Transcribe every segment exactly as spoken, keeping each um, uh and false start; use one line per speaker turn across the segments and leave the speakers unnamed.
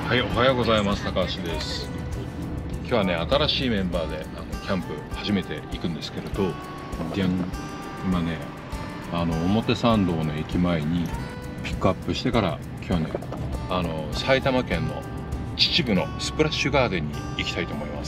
はい、おはようございます。高橋です。今日はね、新しいメンバーであのキャンプ初めて行くんですけれど、じゃん、今ね、あの表参道の駅前にピックアップしてから、今日はね、あの埼玉県の秩父のスプラッシュガーデンに行きたいと思います。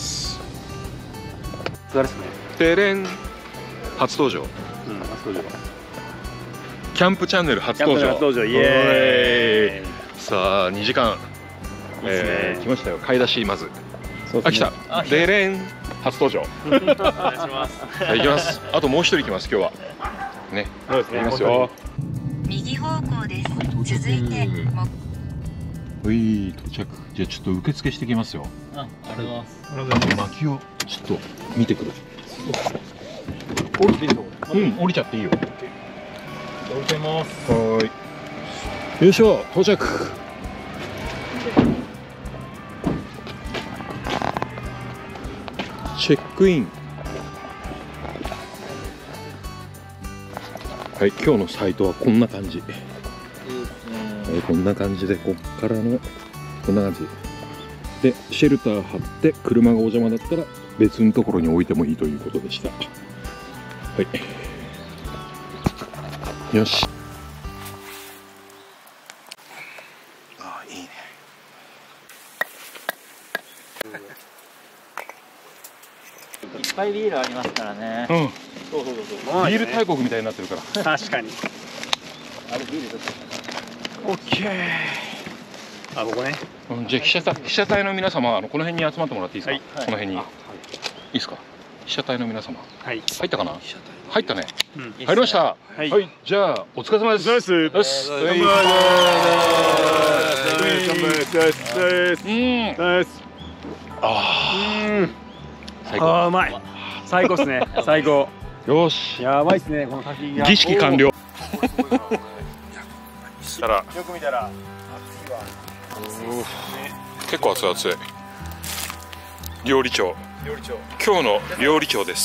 それですね。
てれん、初登場。
うん、初登場。
キャンプチャンネル初登場。
初登場、イエーイ。
さあ、にじかん。えー、来ましたよ。買い出しまず。あ、来た。でれん、初登場。お願いします。はい、行きます。あともう一人行きます。今日は。ね。そうですね。行きますよ。
右方向です。続いて。
うい、到着。じゃあちょっと受付してきますよ。
あ、ありがとうございます。
薪をちょっと見てくる。
降りていいの？
うん、降りちゃっていいよ。
降りてます。
はい。よいしょ、到着。チェックイン。はい、今日のサイトはこんな感じ。はい、こんな感じで、こっからのこんな感じでシェルター張って、車がお邪魔だったら別のところに置いてもいいということでした。はい、よし。ああ、いいね。
いっぱいビールありますからね。
うん。
そうそうそうそう。
ビール大国みたいになってるから。
確かに。あれビールだった。オッケー。あ、ここね。
うん、じゃあ被写体、被写体の皆様、あのこの辺に集まってもらっていいですか。
はい、
この辺に。
はい、
いいですか。被写体の皆様。
はい。
入ったかな。入ったね。
うん、
入りました。はい。はい、じゃあお疲れ様です。
お疲れ様です。
よし。
乾杯。
うん。ああ。最高。ああ、うまい。
最高ですね。最高。
よし。
やばいですね。この滝が。
儀式完了。したら。
よく見たら。
結構熱い熱い。料理長。
料理長。
今日の料理長です。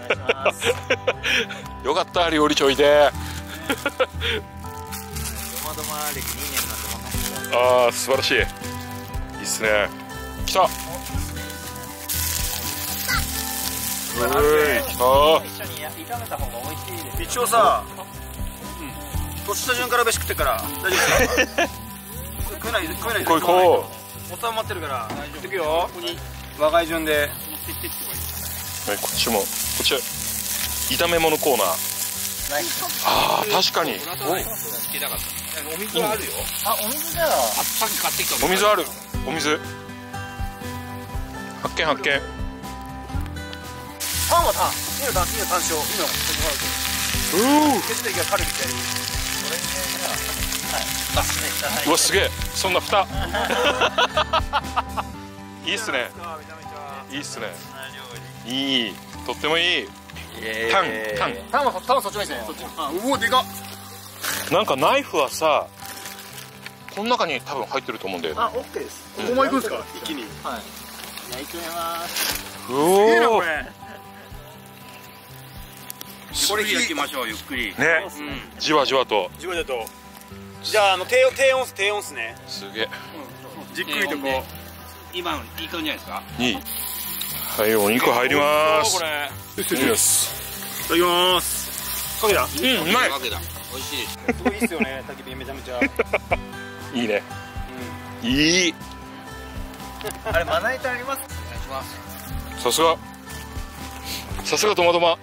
よかった料理長いて。ああ、素晴らしい。いいっすね。来た。うーい、来た。
一応さ、年下順から飯食ってから大丈夫ですか？食えない食えない。
こいこ
う。収まってるから大丈夫。いくよ。和外順で。
はい、こっちもこっち炒め物コーナー。ああ、確かに。
お水あるよ。
あ、お水だよ。
さっき買ってきた。
お水ある。お水。発見発見。
タンはタン。いいのタン、いいのタン塩。いいの。
うお。
血液がカルビみたいに。
うわ、すげえ。そんな蓋。いいっすね。いいっすね。いい。とってもいい。タン、タン。
タンは、タンはそっちがいいですね。そっち。あ、うお、でかっ。
なんかナイフはさ、この中に多分入ってると思うんだよね。
あ、オッケーです。ここも行くんですか？一気に。
はい。じゃあ行きます。
うお。すげえなこれ。
これ焼きましょう、ゆっくり。
ね。じわじわと。
じわじわと。じゃあ、あの低温、低温、低温っすね。
すげえ。
じっくりとこう。今のいい感じじゃないですか。
いい。はい、お肉入ります。
これ。
いただきます。
いただきます。かけた。
うん、うまい。
美味しいです。すごいいいっすよね、焚き火めちゃめちゃ。
いいね。いい。
あれ、まな板あります。
お願いします。
さすが。さすがトマトマ。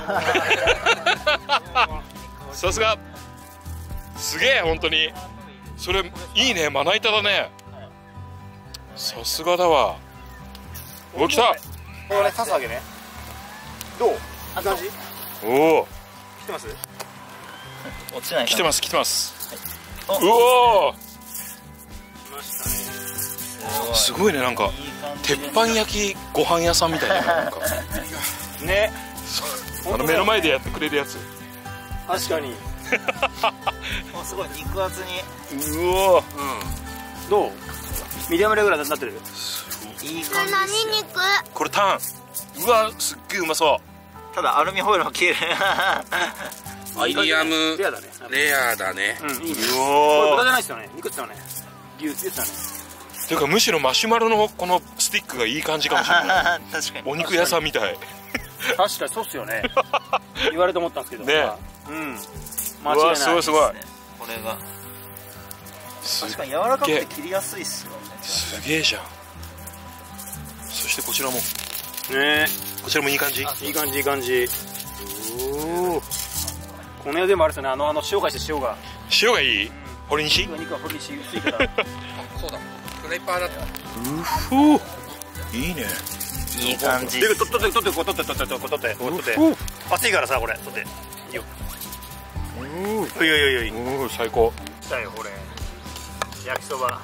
さすが。すげえ、本当に。それ、いいね、まな板だね。さすがだわ。お、来た。
これ、刺すわけね。どう。いい感じ。
おお。
来てます。
落ちない。
来てます、来てます。うおお。
来ましたね。
すごいね、なんか。鉄板焼きご飯屋さんみたいな。なんか。
ね。
あの目の前でやってくれるやつ。
確かに。
もうすごい肉厚に。
うお。
うん。どう。ミディアムレぐらいになってる。
いい感じですよ。
これタン。うわ、すっげえうまそう。
ただアルミホイルも消える。
ミディアムレアだね。レアだね。うん、いいね。これ豚じゃないですよね。肉って言ったね。牛って言ってたね。
ていうかむしろマシュマロのこのスティックがいい感じかもしれない。
確かに
お肉屋さんみたい。
確かにそうっすよね。言われて思ったんですけど
ね。
うん間違いないですね。
すごいすごい。
これが確かに柔らかくて切りやすいっすよね。
すげえじゃん。そしてこちらも
ね、
こちらもいい感じ。
いい感じいい感じ。おお、この辺でもあるですよね。あのあの塩返して塩が
塩がいい。これにし
肉はこれにし薄いから。
そうだ、フライパーだった。
うふう、いいね。
いい感じ。で、取って取って取ってこう取って取って取って取って取って熱いからさ、これ取っていいよ。おいおいおいおい、
おお、最高。
来たよこれ焼きそば。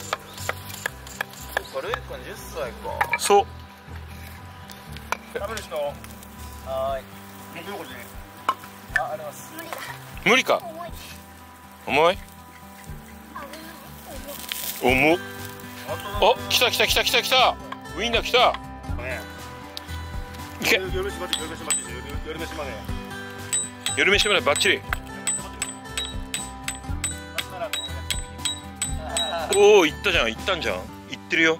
それいっぽんじゅっさいか。
そう。
食べる人。はーい。肉横に。あ、あります。
無理か。重い。重っ。あ、来た来た来た来た来た。ウインナー来た。いけ。
夜飯まで夜飯まで夜飯まで。
夜飯までバッチリ。おお、行ったじゃん、行ったんじゃん。行ってるよ。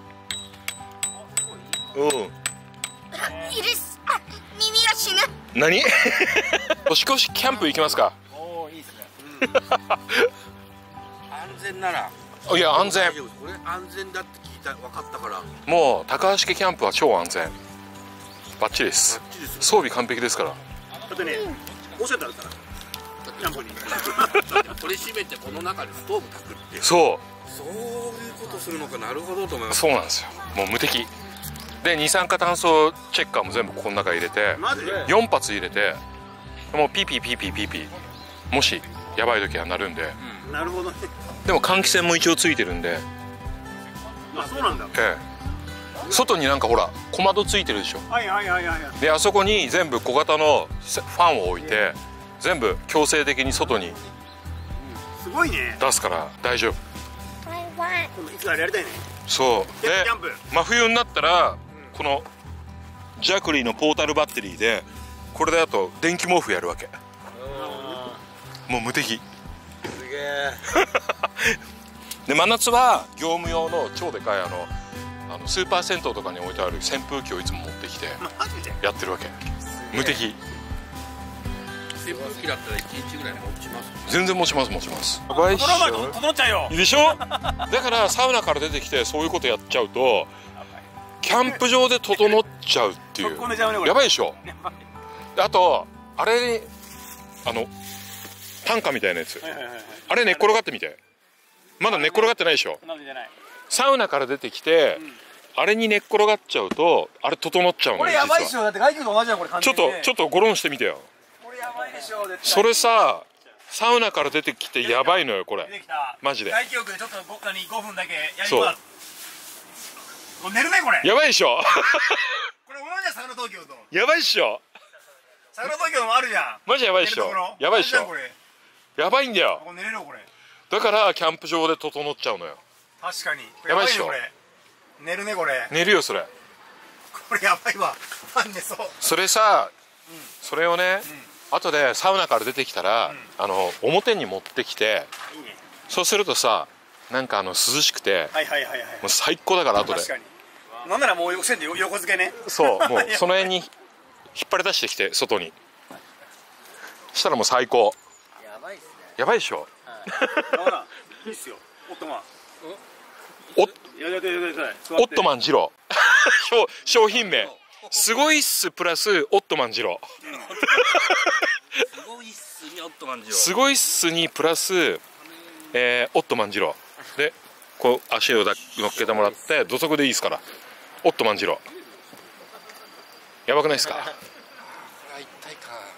おお。
いるす。あ、耳が死ぬ。
何？年越しキャンプ行きますか。
おお、いいですね。
安全なら。
いや、安全。
俺安全だって聞いた、分かったから。
もう高橋家キャンプは超安全。バッチリです。装備完璧ですから。
だってね、おっしゃったらさ、キャンプに
取り締めてこの中でストーブ炊くっていう。
そ
そういうことするのか、なるほどと思いま
う、
す。
そうなんですよ。もう無敵。で、二酸化炭素チェッカーも全部この中入れて、
マジで
よん発入れて、もうピーピーピーピーピーピー、もしやばい時はなるんで。
なるほどね。
でも換気扇も一応ついてるんで、
あ、そうなんだ。
ええ、外になんかほら小窓ついてるでしょ。
はいはいはいはいはい。
で、あそこに全部小型のファンを置いて、全部強制的に外に
すごいね。
出すから大丈夫。
今度いつかやりたいね。
そうで、
キャンプ。
真冬になったらこのジャクリーのポータルバッテリーで、これであと電気毛布やるわけ。もう無敵。
すげえ。
で、真夏は業務用の超でかいあのあのスーパー銭湯とかに置いてある扇風機をいつも持ってきて
マジで
やってるわけ。無敵。
扇風機だったらいちにちぐらい持ちます。
全然持ちます持ちます。やばいっし
整わないと
ょ。
整っちゃうよ。
でしょ。だからサウナから出てきてそういうことやっちゃうとキャンプ場で整っちゃうっていう。
そこ寝ちゃうねこれ。
やばいでしょ。で、あとあれにあの担架みたいなやつ、
はいはいはいはい。
あれ寝っ転がってみて。まだ寝っ転がってないでしょ。
なんでじゃない。
サウナから出てきて、あれに寝っ転がっちゃうとあれ整っちゃうのよ。
これやばいっし
実は
ょ。だって外気と同じじゃんこれ。
ちょっとちょっとゴロンしてみてよ。
これやばいでしょ。絶対
それさ、サウナから出てきてやばいのよこれ。
出てきた。
マジで
外気浴でちょっとどっかにごふんだけやり
そう
ます。もう寝るねこれ。
やばいでしょ。
これ同じじゃんサウナ東京と。
やばいっしょ。
サウナ東京もあるじゃん。
マジやばいっしょ。やばいっしょ。
これ。
やばいんだよ。
これ寝れるよこれ。
だからキャンプ場で整っちゃうのよ。
確かに。
やばいっしょ
これ。寝るねこれ。
寝るよそれ。
これやばいわ。ファン寝そう。
それさ、それをね、後でサウナから出てきたら、あの表に持ってきて、
いいね。
そうするとさ、なんかあの涼しくて、
はいはいはいはい。
もう最高だから後で。
確かに。なんならもう線で横付けね。
そう、もうその辺に引っ張り出してきて外に。したらもう最高。
やばいっすね。
やばいでしょ。
ほら、いいっすよ。オットマン。
お
やややややや。
オットマンジロー。商品名。すごいっすプラスオットマンジロー。
すごいっすにオットマンジロー。
すごいっすにプラス、えー、オットマンジローでこう足をだ乗っけてもらって土足でいいですから。オットマンジローやばくないですか。
これは一体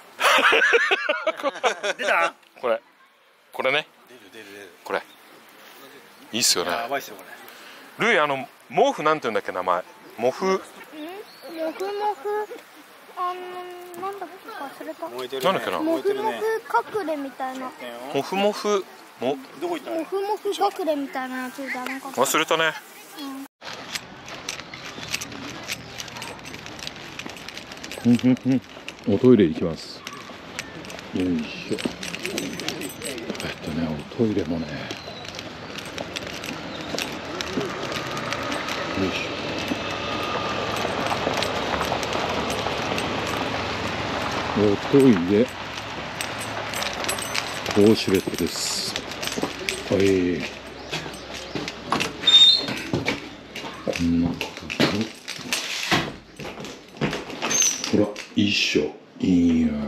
か。
出た？
これこれね、
出る出る出る。
これいいっすよね。
やばいっすよこれ。
ルイ、あの毛布なんて言うんだっけ名前。毛布
もふもふ、あの、なんだっけか忘れた。
燃えてるね。
なんだっけな
もふも
燃えてるね。
ふ隠れみたいな。
モフモフも
どこ行ったの？
もふもふ隠れみたいなやつじゃなかった。
忘れたね。おトイレ行きます。よいしょ。えっとね、おトイレもね、 おトイレウォシュレットです。はい、こんな感じ。ほらいいっしょ。いいや。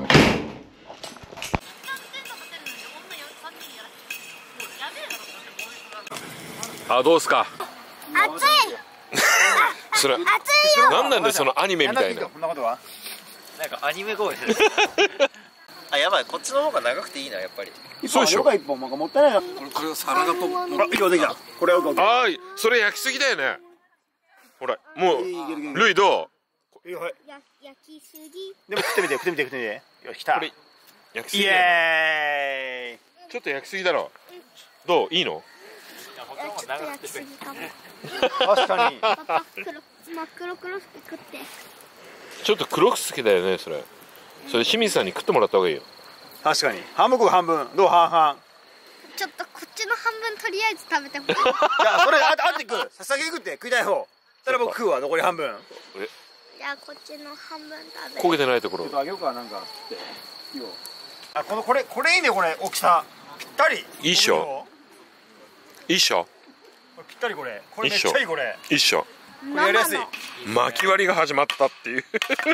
あ、どうすか。
暑い。
それ
暑いよ。
なんなんでそのアニメみたいな。
こんなことは
なんかアニメ声する。あ、やばい、こっちの方が長くていいな、やっぱり。
そうでしょ。
一本もったいないな。これこれ皿がポッ。ほら、いいよできた。これを。
あー、それ焼きすぎだよね。ほら、もうルイどう？
や焼きすぎ。
でも食ってみて、食ってみて、食ってみて。よし、来た。
これ焼きす
イ
ぎだよね。
エーイ。
ちょっと焼きすぎだろ。どう？いいの？
ちょっと焼きすぎかも。
確かに。
パパ黒真っ黒黒く食って。
ちょっと黒くつけだよね、それ。それ清水さんに食ってもらった方がいいよ。
確かに。半分こ半分。どう半々。
ちょっとこっちの半分とりあえず食べてほしい。
じゃあそれああって食う。ささげ食って食いたい方。そしたら僕食うわ。残り半分。
じゃあこっちの半分食べ
焦げてないところ
ちょっ。とあげようかなんかっていいよ。あ、このこれこれいいね、これ大きさぴったり。
いいっしょ。いいっしょ。
これぴったり、これこれめっちゃいい。これ
いいっしょ。
これやりやすい。イ
巻き割りが始まったっていう。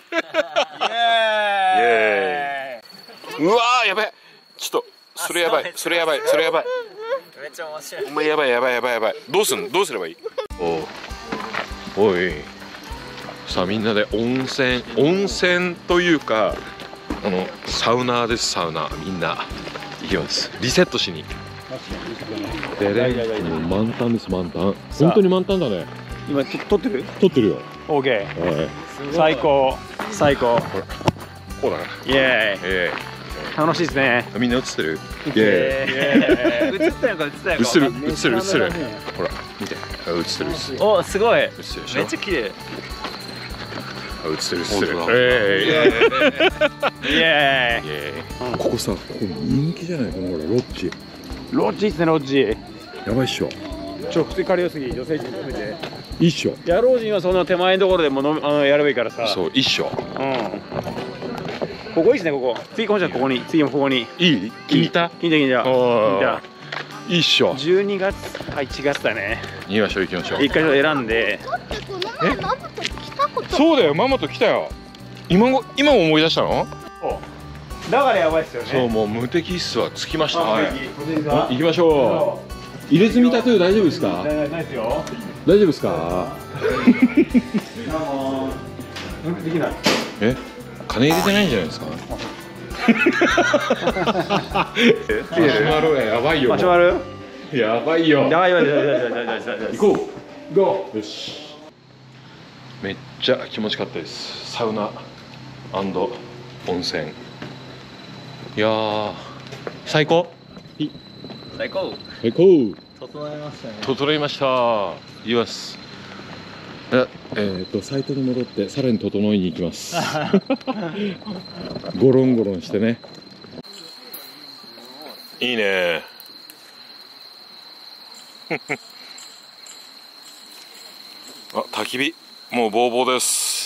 エーイ。
うわー、やばい。ちょっとそれやばい、それやばい、それやばい。
めっちゃ面白い。
お前やばいやばいやばいやばい。どうすんどうすればいい？おおい。さあみんなで温泉温泉というかあのサウナーです。サウナみんな行きます。リセットしに。ででもう満タンです。満タン。本当に満タンだね。
今と撮ってる？
撮ってるよ。
オーケー。
はい。
最高最高。
ほら。
イエーイ。
え
楽しいですね。
え。みんな映ってる？イエ
エーイ。映ったよか映ったよか。
ーイ。映ってる映ってる映ってる。ほら見て。あ映ってる映ってる。
お、すごい。
映ってるでしょ。
めっちゃ綺麗。
あ映ってる映ってる。
イエーイ。
イエーイ。ここさ、ここ人気じゃない？このほらロッジ。
ロッジですね、ロッジ。
やばいっしょ。
ちょ、普通に借りよすぎ、女性陣含めて。
いいっしょ。
野郎陣はそんな手前のところでものあのやればいいからさ。
そう、いいっしょ。
うん。ここいいですね、ここ。次、こんちゃん、ここに、次もここに。
いい？聞いた？
聞いた、聞いた。聞いた。
いいっしょ。
じゅうにがつ、あ、いちがつだね。
行きましょう、行きましょう。
だ
一回選んで。
ってこの前ママと来たこと。
そうだよ、ママと来たよ。今ご、今思い出したの？
だからやばいっすよね。
そう、もう無敵室は着きました。
はい。
行きましょう。入れ墨タトゥー大丈夫ですか？
ないですよ。
大丈夫ですか？
できない。
え、金入れてないんじゃないですか？マシュマロやばいよ。
マシュマロ？
やばいよ。
やばいやばいやばいやばいやばいやばい。
行こう。ゴー。よし。めっちゃ気持ちよかったです。サウナ&温泉。いやー、最高。
最高。
最高。
整いましたね。
整いました。います。え、えーとサイトに戻ってさらに整いに行きます。ゴロンゴロンしてね。いいね。あ、焚き火もうボーボーです。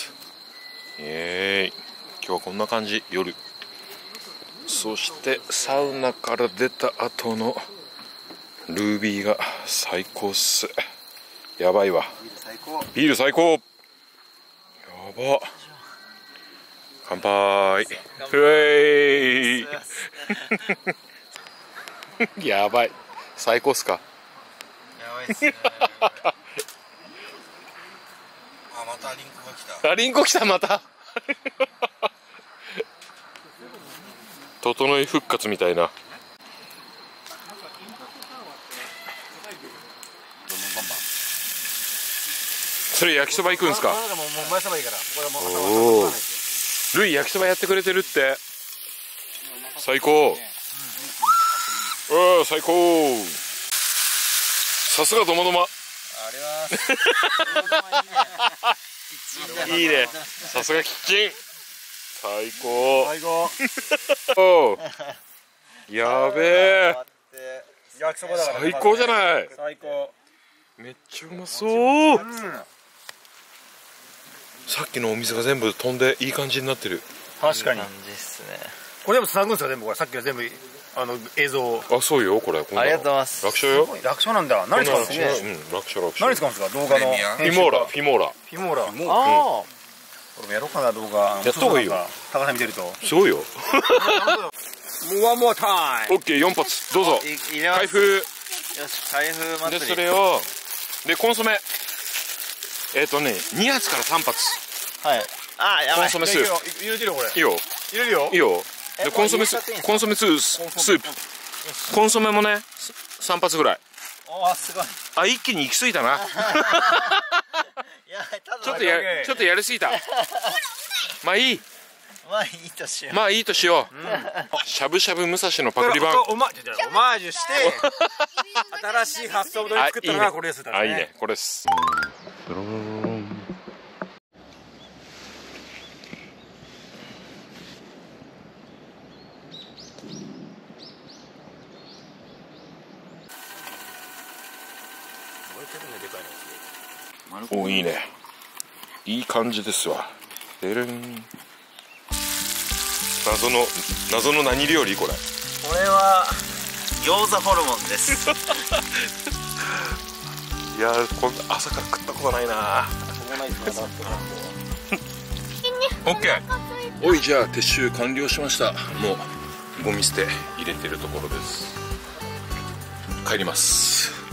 えーい、今日はこんな感じ。夜。そしてサウナから出た後のルービーが最高っす。やばいわ。ビール最高。やば。乾杯。うえい。やばい。最高っすか。
やばいっすね。あ、またリンクが来た。
あ、リンコ来たまた。整い復活みたいな。それ焼きそば行くんすか？おお。ルイ焼きそばやってくれてるって。最高。おお、最高。さすがドマドマ。いいね。さすがキッチン。最高。
最高。
おー、やべえ。
焼きそばだから。
最高じゃない。
最高。
めっちゃうまそう。うん、さっきのお水が全部飛んでいい感じになってる。
確かに
いい感じですね。
これでもつなぐんですよ全部これさっきの全部あの映像。
あ、そうよこれ。
ありがとうございます。
楽勝よ。
楽勝なんだ。何使うんですか。
うん、楽勝楽勝。
何使うんですか動画の。
プレミア
フィモーラ、フィモーラ。
フィモーラ。
ああ。
俺もやろうかな動画。
やった方がいいよ。
高さ見てると。
すごいよ。
ワンモアタイム。
オッケー、よん発どうぞ。
入れます。
開封。
よし、開封祭り。
でそれをでコンソメ。えっとねに発からさん発。
はい。あ、やばい。
コンソメスープ。
入れてるよこれ。
いいよ。
入れるよ。
いいよ。でコンソメスコンソメスースープ。コンソメもねさん発ぐらい。
おー、すごい。
あ、一気に行き過ぎたな。
やばい、ただ
ちょっとやちょっとやりすぎた。まあいい。
まあいいとしよう。
まあいいとしよう。しゃぶしゃぶ武蔵のパクリ版。
オマオマージュして新しい発想で作ったのがこれです。
あ、いいね。これです。お、いいね。いい感じですわ。でるん。謎の謎の何料理これ。
これは餃子ホルモンです。
いやー、こんな朝から食ったことないな。オッケー。おい、じゃあ撤収完了しました。もうゴミ捨て入れてるところです。帰ります。